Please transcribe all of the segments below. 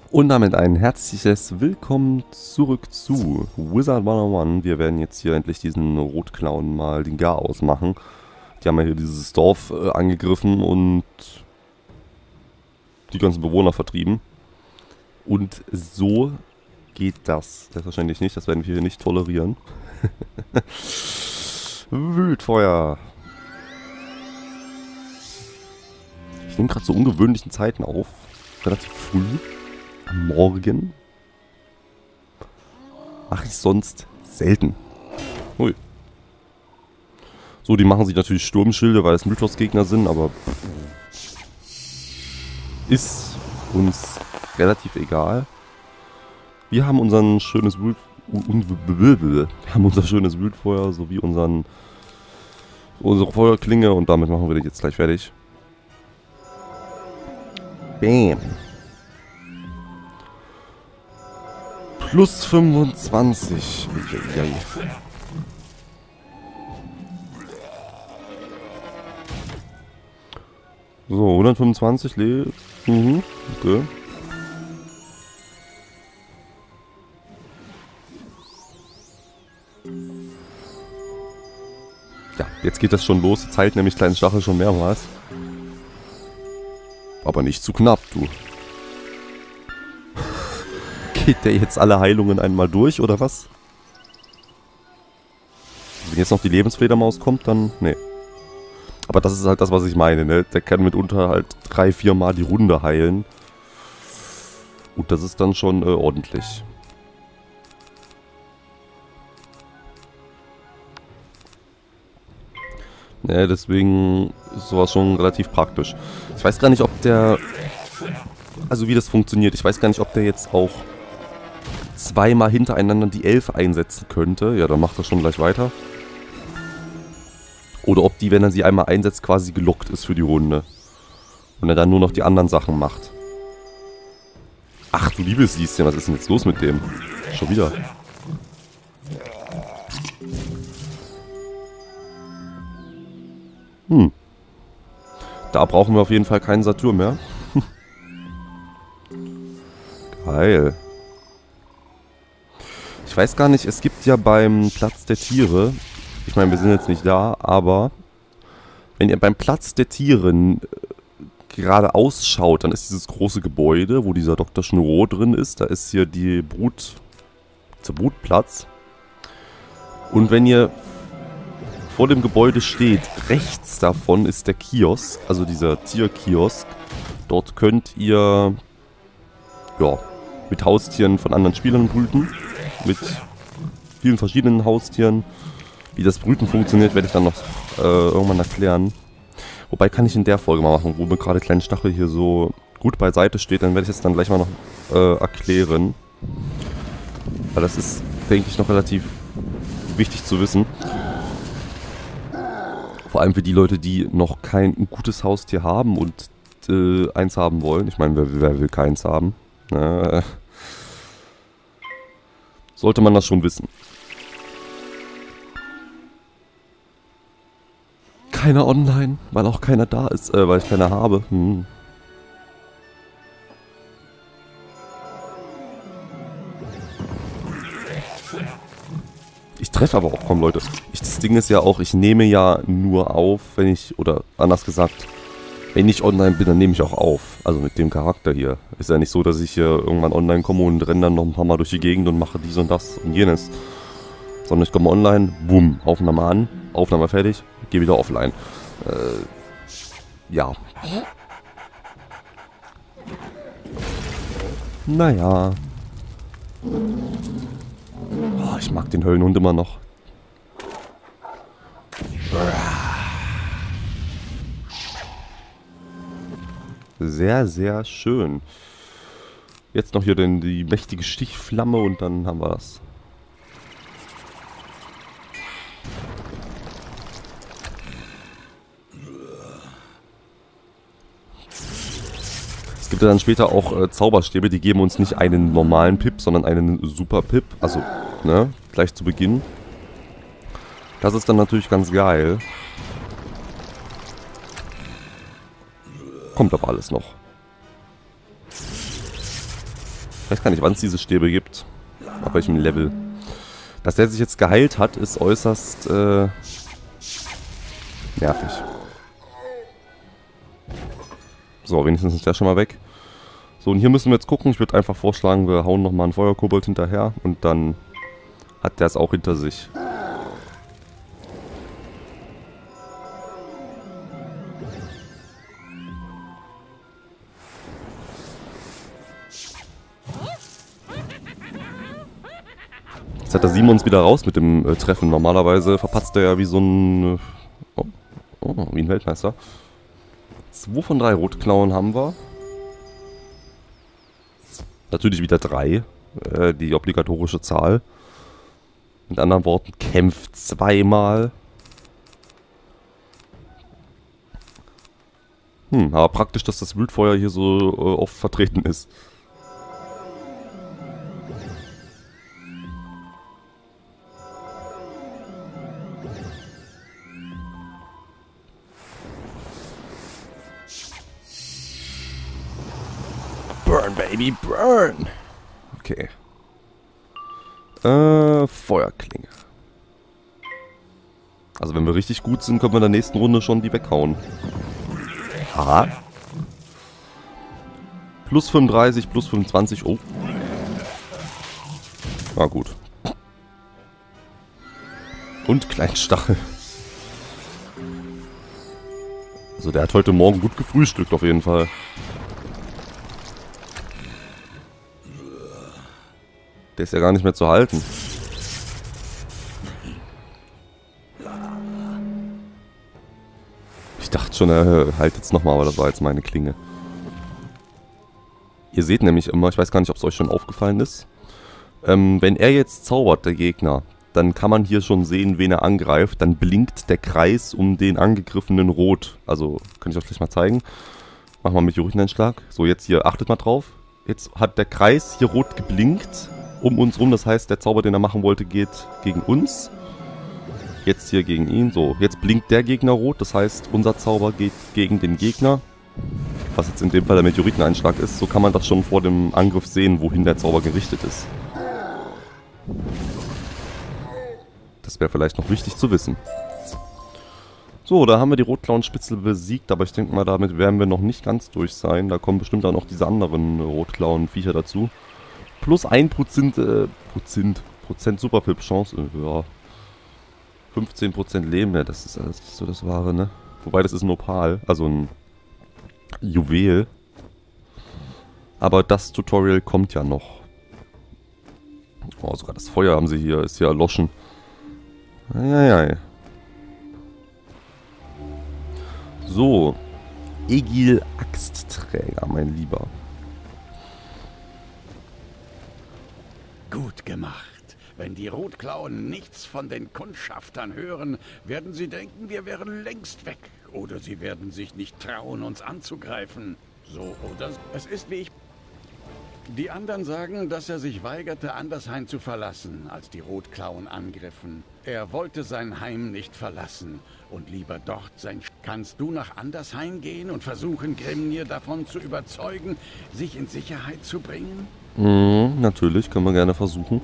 Und damit ein herzliches Willkommen zurück zu Wizard 101. Wir werden jetzt hier endlich diesen Rotclown mal den Gar ausmachen. Die haben ja hier dieses Dorf angegriffen und die ganzen Bewohner vertrieben. Und so geht das. Selbstverständlich nicht, das werden wir hier nicht tolerieren. Wildfeuer. Ich nehme gerade zu ungewöhnlichen Zeiten auf. Relativ früh. Am Morgen. Mache ich sonst selten. Ui. So, die machen sich natürlich Sturmschilde, weil es Mythos-Gegner sind, aber ist uns relativ egal. Wir haben unser schönes Wildfeuer sowie unsere Feuerklinge und damit machen wir das jetzt gleich fertig. Bam. Plus 25. So, 125 lebt. Okay. Ja, jetzt geht das schon los. Jetzt heilt nämlich kleinen Stachel schon mehrmals. Aber nicht zu knapp, du. Geht der jetzt alle Heilungen einmal durch, oder was? Wenn jetzt noch die Lebensfledermaus kommt, dann... Nee. Aber das ist halt das, was ich meine, ne? Der kann mitunter halt 3-4 Mal die Runde heilen. Und das ist dann schon ordentlich. Ne, deswegen ist sowas schon relativ praktisch. Ich weiß gar nicht, ob der... Also wie das funktioniert. Ich weiß gar nicht, ob der jetzt auch zweimal hintereinander die 11 einsetzen könnte. Ja, dann macht er schon gleich weiter. Oder ob die, wenn er sie einmal einsetzt, quasi gelockt ist für die Runde. Und er dann nur noch die anderen Sachen macht. Ach du liebes Lieschen, was ist denn jetzt los mit dem? Schon wieder. Da brauchen wir auf jeden Fall keinen Satyr mehr. Geil. Ich weiß gar nicht, es gibt ja beim Platz der Tiere, ich meine, wir sind jetzt nicht da, aber wenn ihr beim Platz der Tiere geradeaus schaut, dann ist dieses große Gebäude, wo dieser Dr. Schnurro drin ist, da ist hier der Brutplatz. Und wenn ihr vor dem Gebäude steht, rechts davon ist der Kiosk, also dieser Tierkiosk. Dort könnt ihr, ja, mit Haustieren von anderen Spielern brüten. Mit vielen verschiedenen Haustieren. Wie das Brüten funktioniert, werde ich dann noch irgendwann erklären. Wobei kann ich in der Folge mal machen, wo mir gerade kleinen Stachel hier so gut beiseite steht. Dann werde ich es dann gleich mal noch erklären. Weil das ist, denke ich, noch relativ wichtig zu wissen. Vor allem für die Leute, die noch kein gutes Haustier haben und eins haben wollen. Ich meine, wer will keins haben? Sollte man das schon wissen. Keiner online, weil auch keiner da ist, weil ich keiner habe. Ich treffe aber auch kaum Leute. Das Ding ist ja auch, ich nehme ja nur auf, wenn ich, oder anders gesagt, wenn ich online bin, dann nehme ich auch auf. Also mit dem Charakter hier. Ist ja nicht so, dass ich hier irgendwann online komme und renne dann noch ein paar Mal durch die Gegend und mache dies und das und jenes. Sondern ich komme online, bumm, Aufnahme an, Aufnahme fertig, gehe wieder offline. Ja. Naja. Oh, ich mag den Höllenhund immer noch. Sehr, sehr schön. Jetzt noch hier die mächtige Stichflamme und dann haben wir das. Es gibt ja dann später auch Zauberstäbe, die geben uns nicht einen normalen Pip, sondern einen Super Pip. Also, ne, gleich zu Beginn. Das ist dann natürlich ganz geil. Kommt aber alles noch. Ich weiß gar nicht, wann es diese Stäbe gibt. Auf welchem Level. Dass der sich jetzt geheilt hat, ist äußerst nervig. So, wenigstens ist der schon mal weg. So, und hier müssen wir jetzt gucken. Ich würde einfach vorschlagen, wir hauen nochmal einen Feuerkobold hinterher. Und dann hat der es auch hinter sich. Jetzt hat der Simons wieder raus mit dem Treffen. Normalerweise verpatzt er ja wie so ein... wie ein Weltmeister. 2 von 3 Rotklauen haben wir. Natürlich wieder 3. Die obligatorische Zahl. Mit anderen Worten, kämpft 2-mal. Aber praktisch, dass das Wildfeuer hier so oft vertreten ist. Burn, baby, burn! Okay. Feuerklinge. Also wenn wir richtig gut sind, können wir in der nächsten Runde schon die weghauen. Aha. Plus 35, plus 25. Oh. Na gut. Und Kleinstachel. Also der hat heute Morgen gut gefrühstückt auf jeden Fall. Der ist ja gar nicht mehr zu halten. Ich dachte schon, er halt jetzt nochmal, aber das war jetzt meine Klinge. Ihr seht nämlich immer, ich weiß gar nicht, ob es euch schon aufgefallen ist. Wenn er jetzt zaubert, der Gegner, dann kann man hier schon sehen, wen er angreift. Dann blinkt der Kreis um den angegriffenen rot. Also, kann ich euch gleich mal zeigen. Machen wir mit Meteoriteneinschlag. So, jetzt hier, achtet mal drauf. Jetzt hat der Kreis hier rot geblinkt um uns rum. Das heißt, der Zauber, den er machen wollte, geht gegen uns. Jetzt hier gegen ihn. So, jetzt blinkt der Gegner rot. Das heißt, unser Zauber geht gegen den Gegner. Was jetzt in dem Fall der Meteoriteneinschlag ist. So kann man das schon vor dem Angriff sehen, wohin der Zauber gerichtet ist. Das wäre vielleicht noch wichtig zu wissen. So, da haben wir die Rotklauenspitzel besiegt. Aber ich denke mal, damit werden wir noch nicht ganz durch sein. Da kommen bestimmt auch noch diese anderen Rotklauenviecher dazu. Plus 1% Superpip-Chance. Ja. 15% Leben. Ja, das ist alles nicht so das Wahre, ne? Wobei, das ist ein Opal. Also ein Juwel. Aber das Tutorial kommt ja noch. Oh, sogar das Feuer haben sie hier. Ist hier erloschen. Eieiei. So. Egil Axtträger, mein Lieber. Gut gemacht. Wenn die Rotklauen nichts von den Kundschaftern hören, werden sie denken, wir wären längst weg. Oder sie werden sich nicht trauen, uns anzugreifen. So oder so. Es ist wie ich... Die anderen sagen, dass er sich weigerte, Andershain zu verlassen, als die Rotklauen angriffen. Er wollte sein Heim nicht verlassen und lieber dort sein... Kannst du nach Andershain gehen und versuchen, Grimnir davon zu überzeugen, sich in Sicherheit zu bringen? Natürlich, können wir gerne versuchen.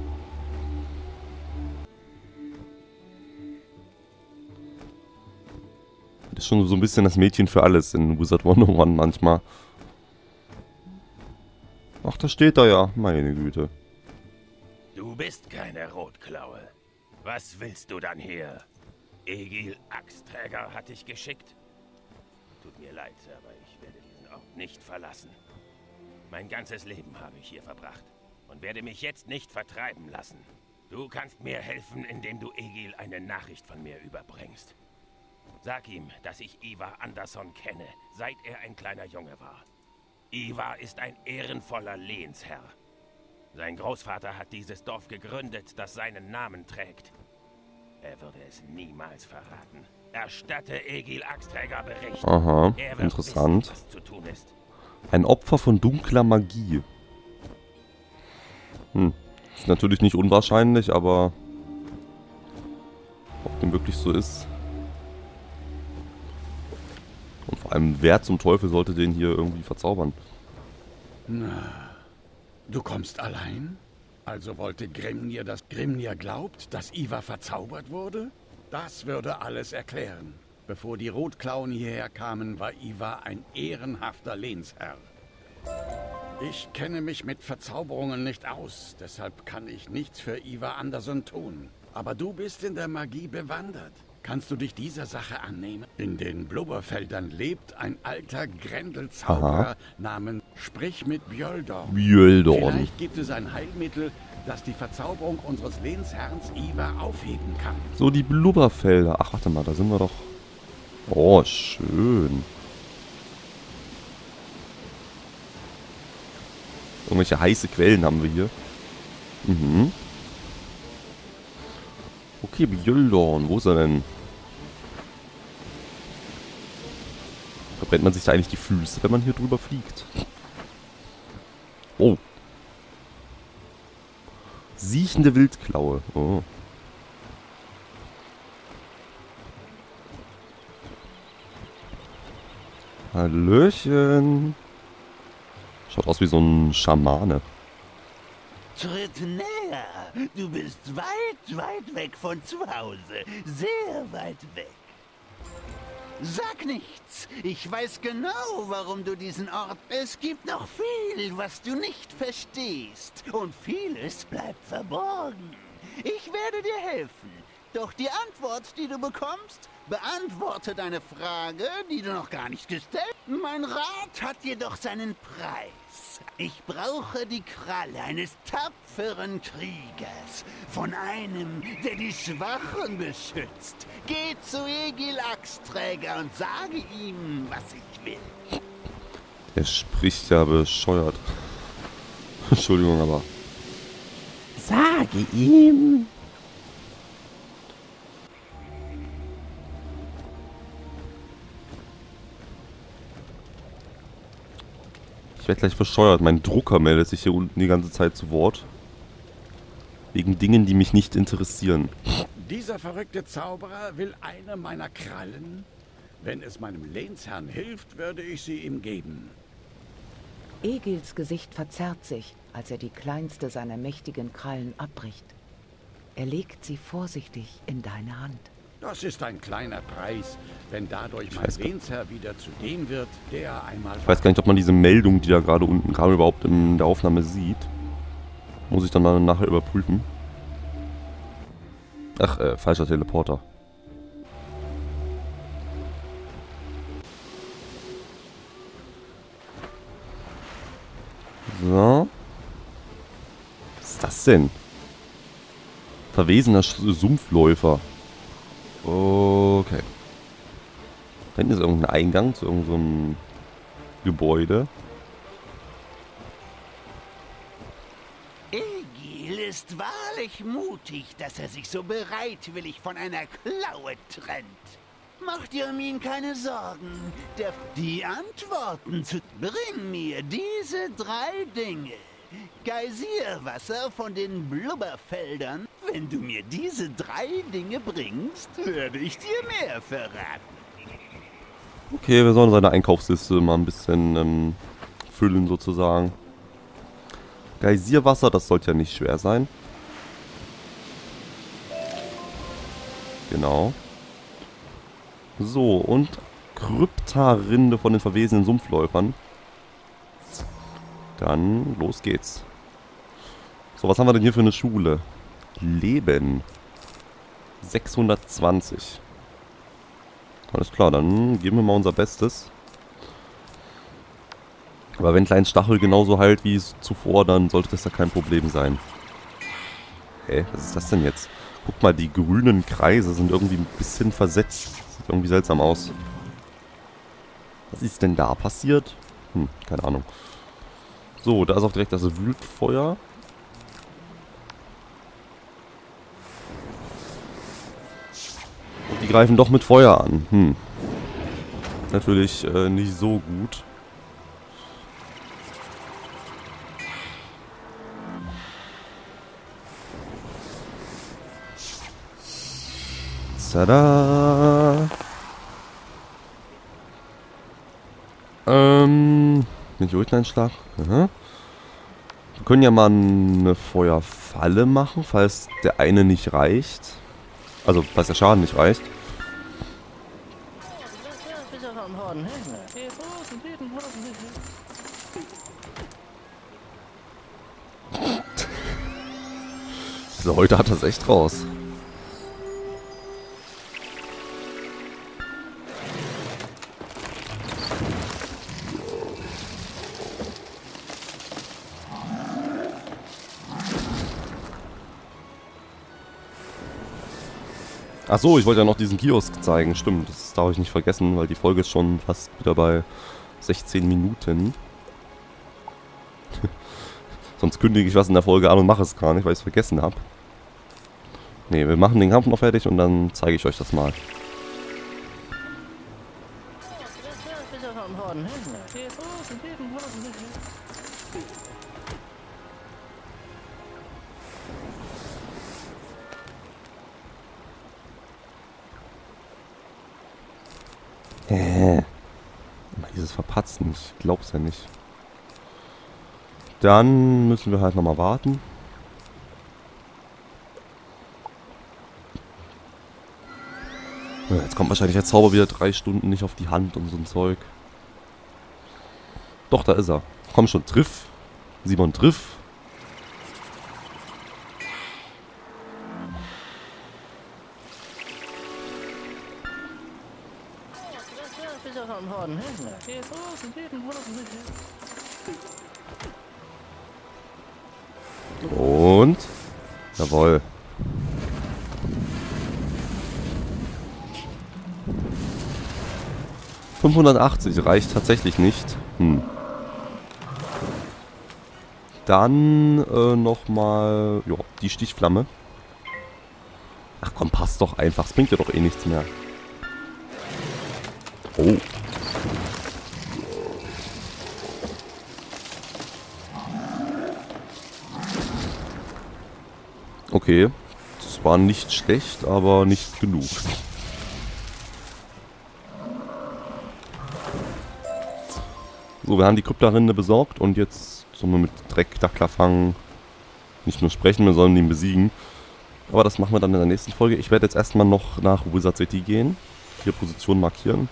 Das ist schon so ein bisschen das Mädchen für alles in Wizard 101 manchmal. Ach, da steht er ja. Meine Güte. Du bist keine Rotklaue. Was willst du dann hier? Egil Axtträger hat dich geschickt? Tut mir leid, aber ich werde diesen Ort nicht verlassen. Mein ganzes Leben habe ich hier verbracht und werde mich jetzt nicht vertreiben lassen. Du kannst mir helfen, indem du Egil eine Nachricht von mir überbringst. Sag ihm, dass ich Ivar Andersson kenne, seit er ein kleiner Junge war. Ivar ist ein ehrenvoller Lehnsherr. Sein Großvater hat dieses Dorf gegründet, das seinen Namen trägt. Er würde es niemals verraten. Erstatte Egil Axtträger Bericht. Aha, interessant. Wissen, was zu tun ist. Ein Opfer von dunkler Magie. Ist natürlich nicht unwahrscheinlich, aber ob dem wirklich so ist. Und vor allem, wer zum Teufel sollte den hier irgendwie verzaubern? Du kommst allein? Also wollte Grimnir, dass Grimnir glaubt, dass Ivar verzaubert wurde? Das würde alles erklären. Bevor die Rotklauen hierher kamen, war Ivar ein ehrenhafter Lehnsherr. Ich kenne mich mit Verzauberungen nicht aus, deshalb kann ich nichts für Ivar Andersson tun. Aber du bist in der Magie bewandert. Kannst du dich dieser Sache annehmen? In den Blubberfeldern lebt ein alter Grendelzauberer namens Sprich mit Bjöldorn. Vielleicht gibt es ein Heilmittel, das die Verzauberung unseres Lehnsherrns Ivar aufheben kann. So, die Blubberfelder. Ach, warte mal, da sind wir doch. Oh, schön. Irgendwelche heiße Quellen haben wir hier. Mhm. Okay, Bjöldorn. Wo ist er denn? Verbrennt man sich da eigentlich die Füße, wenn man hier drüber fliegt? Oh. Siechende Wildklaue. Oh. Hallöchen. Schaut aus wie so ein Schamane. Tritt näher. Du bist weit, weit weg von zu Hause. Sehr weit weg. Sag nichts. Ich weiß genau, warum du diesen Ort... Es gibt noch viel, was du nicht verstehst. Und vieles bleibt verborgen. Ich werde dir helfen. Doch die Antwort, die du bekommst, beantwortet eine Frage, die du noch gar nicht gestellt hast. Mein Rat hat jedoch seinen Preis. Ich brauche die Kralle eines tapferen Kriegers. Von einem, der die Schwachen beschützt. Geh zu Egil Axträger und sage ihm, was ich will. Er spricht ja bescheuert. Entschuldigung, aber... Sage ihm... Ich werde gleich bescheuert. Mein Drucker meldet sich hier unten die ganze Zeit zu Wort. Wegen Dingen, die mich nicht interessieren. Dieser verrückte Zauberer will eine meiner Krallen. Wenn es meinem Lehnsherrn hilft, würde ich sie ihm geben. Egils Gesicht verzerrt sich, als er die kleinste seiner mächtigen Krallen abbricht. Er legt sie vorsichtig in deine Hand. Das ist ein kleiner Preis, wenn dadurch mein Lehnsherr wieder zu dem wird, der einmal... Ich weiß gar nicht, ob man diese Meldung, die da gerade unten kam, überhaupt in der Aufnahme sieht. Muss ich dann mal nachher überprüfen. Ach, falscher Teleporter. So. Was ist das denn? Verwesener Sumpfläufer. Okay. Da hinten ist irgendein Eingang zu irgendeinem Gebäude. Egil ist wahrlich mutig, dass er sich so bereitwillig von einer Klaue trennt. Mach dir um ihn keine Sorgen. Die Antworten zu... Bring mir diese 3 Dinge. Geysirwasser von den Blubberfeldern. Wenn du mir diese 3 Dinge bringst, werde ich dir mehr verraten. Okay, wir sollen seine Einkaufsliste mal ein bisschen füllen sozusagen. Geysirwasser, das sollte ja nicht schwer sein. Genau. So, und Kryptarinde von den verwesenen Sumpfläufern. Dann los geht's. So, was haben wir denn hier für eine Schule? Leben. 620. Alles klar, dann geben wir mal unser Bestes. Aber wenn Klein Stachel genauso heilt wie zuvor, dann sollte das ja kein Problem sein. Hä, was ist das denn jetzt? Guck mal, die grünen Kreise sind irgendwie ein bisschen versetzt. Sieht irgendwie seltsam aus. Was ist denn da passiert? Keine Ahnung. So, da ist auch direkt das Wildfeuer. Und die greifen doch mit Feuer an. Natürlich nicht so gut. Tada! Bin ich ruhig einen Schlag? Aha. Wir können ja mal eine Feuerfalle machen, falls der eine nicht reicht. Also, falls der Schaden nicht reicht. Also, heute hat er es echt raus. Achso, ich wollte ja noch diesen Kiosk zeigen. Stimmt, das darf ich nicht vergessen, weil die Folge ist schon fast wieder bei 16 Minuten. Sonst kündige ich was in der Folge an und mache es gar nicht, weil ich es vergessen habe. Ne, wir machen den Kampf noch fertig und dann zeige ich euch das mal. Immer dieses Verpatzen, ich glaub's ja nicht. Dann müssen wir halt nochmal warten. Ja, jetzt kommt wahrscheinlich der Zauber wieder 3 Stunden nicht auf die Hand und so ein Zeug. Doch, da ist er. Komm schon, triff. Simon, triff. Und? Jawohl. $580 reicht tatsächlich nicht. Dann nochmal die Stichflamme. Ach komm, passt doch einfach. Es bringt ja doch eh nichts mehr. Oh. Okay. Das war nicht schlecht, aber nicht genug. So, wir haben die Kryptarinde besorgt und jetzt sollen wir mit Dreckdacklafang nicht nur sprechen, wir sollen ihn besiegen. Aber das machen wir dann in der nächsten Folge. Ich werde jetzt erstmal noch nach Wizard City gehen. Hier Position markieren.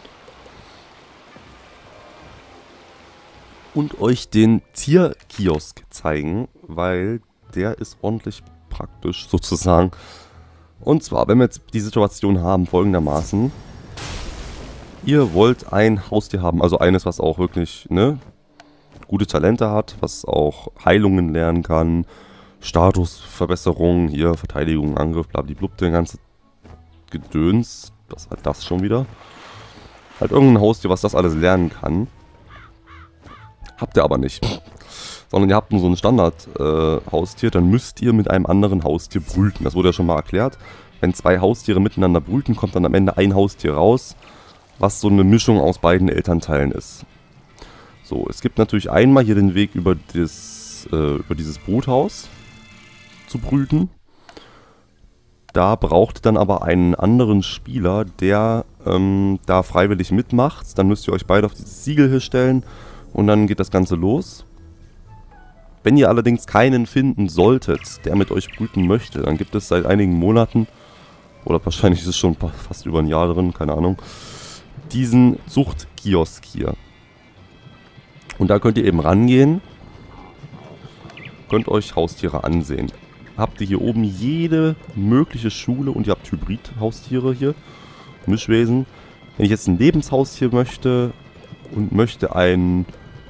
Und euch den Tierkiosk zeigen, weil der ist ordentlich praktisch sozusagen. Und zwar, wenn wir jetzt die Situation haben folgendermaßen. Ihr wollt ein Haustier haben, also eines, was auch wirklich gute Talente hat, was auch Heilungen lernen kann, Statusverbesserungen, hier Verteidigung, Angriff, blablabla, den ganzen Gedöns, was hat das schon wieder? Halt irgendein Haustier, was das alles lernen kann. Habt ihr aber nicht. Sondern ihr habt nur so ein Standard-Haustier, dann müsst ihr mit einem anderen Haustier brüten. Das wurde ja schon mal erklärt. Wenn 2 Haustiere miteinander brüten, kommt dann am Ende ein Haustier raus, was so eine Mischung aus beiden Elternteilen ist. So, es gibt natürlich einmal hier den Weg über dieses Bruthaus zu brüten. Da braucht ihr dann aber einen anderen Spieler, der da freiwillig mitmacht. Dann müsst ihr euch beide auf dieses Siegel hier stellen und dann geht das Ganze los. Wenn ihr allerdings keinen finden solltet, der mit euch brüten möchte, dann gibt es seit einigen Monaten, oder wahrscheinlich ist es schon fast über ein Jahr drin, keine Ahnung, diesen Zuchtkiosk hier. Und da könnt ihr eben rangehen, könnt euch Haustiere ansehen. Habt ihr hier oben jede mögliche Schule und ihr habt Hybrid-Haustiere hier, Mischwesen. Wenn ich jetzt ein Lebenshaustier möchte und möchte eine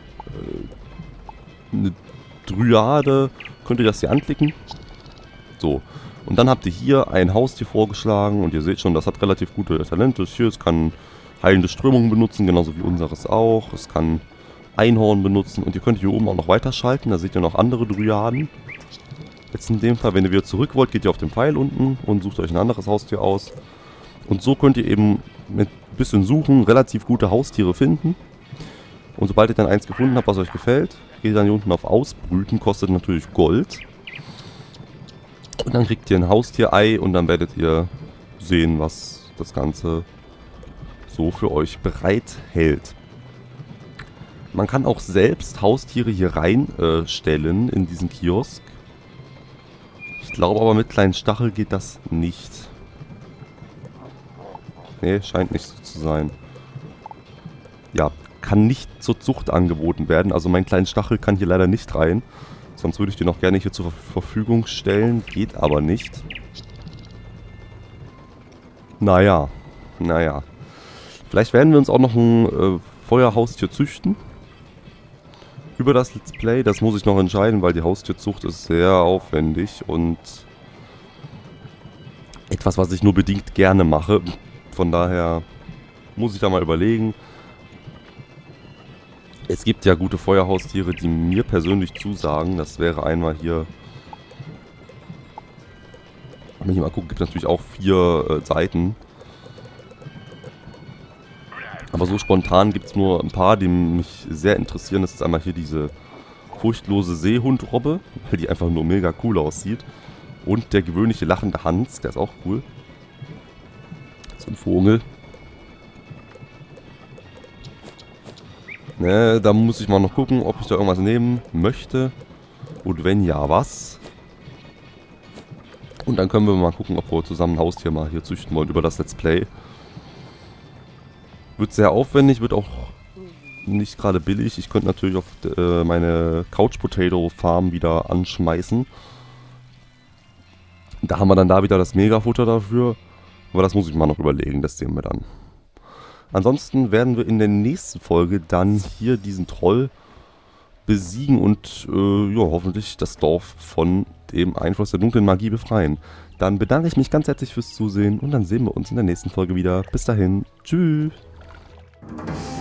Dryade, könnt ihr das hier anklicken. So. Und dann habt ihr hier ein Haustier vorgeschlagen und ihr seht schon, das hat relativ gute Talente. Hier, es kann heilende Strömungen benutzen, genauso wie unseres auch. Es kann Einhorn benutzen und ihr könnt hier oben auch noch weiterschalten. Da seht ihr noch andere Dryaden. Jetzt in dem Fall, wenn ihr wieder zurück wollt, geht ihr auf den Pfeil unten und sucht euch ein anderes Haustier aus. Und so könnt ihr eben mit ein bisschen Suchen relativ gute Haustiere finden. Und sobald ihr dann eins gefunden habt, was euch gefällt, geht ihr dann hier unten auf Ausbrüten, kostet natürlich Gold. Und dann kriegt ihr ein Haustierei und dann werdet ihr sehen, was das Ganze so für euch bereithält. Man kann auch selbst Haustiere hier reinstellen in diesen Kiosk. Ich glaube aber mit kleinen Stachel geht das nicht. Nee, scheint nicht so zu sein. Ja, kann nicht zur Zucht angeboten werden. Also mein kleinen Stachel kann hier leider nicht rein. Sonst würde ich den auch gerne hier zur Verfügung stellen. Geht aber nicht. Naja. Vielleicht werden wir uns auch noch ein Feuerhaustier züchten. Über das Let's Play. Das muss ich noch entscheiden, weil die Haustierzucht ist sehr aufwendig. Und etwas, was ich nur bedingt gerne mache. Von daher muss ich da mal überlegen. Es gibt ja gute Feuerhaustiere, die mir persönlich zusagen. Das wäre einmal hier... Wenn ich mal gucke, gibt es natürlich auch 4 Seiten. Aber so spontan gibt es nur ein paar, die mich sehr interessieren. Das ist einmal hier diese furchtlose Seehundrobbe, weil die einfach nur mega cool aussieht. Und der gewöhnliche lachende Hans, der ist auch cool. So ein Vogel. Ne, da muss ich mal noch gucken, ob ich da irgendwas nehmen möchte. Und wenn ja, was? Und dann können wir mal gucken, ob wir zusammen ein Haustier mal hier züchten wollen über das Let's Play. Wird sehr aufwendig, wird auch nicht gerade billig. Ich könnte natürlich auf meine Couch Potato Farm wieder anschmeißen. Da haben wir dann da wieder das Megafutter dafür. Aber das muss ich mal noch überlegen, das sehen wir dann. Ansonsten werden wir in der nächsten Folge dann hier diesen Troll besiegen und ja, hoffentlich das Dorf von dem Einfluss der dunklen Magie befreien. Dann bedanke ich mich ganz herzlich fürs Zusehen und dann sehen wir uns in der nächsten Folge wieder. Bis dahin, tschüss!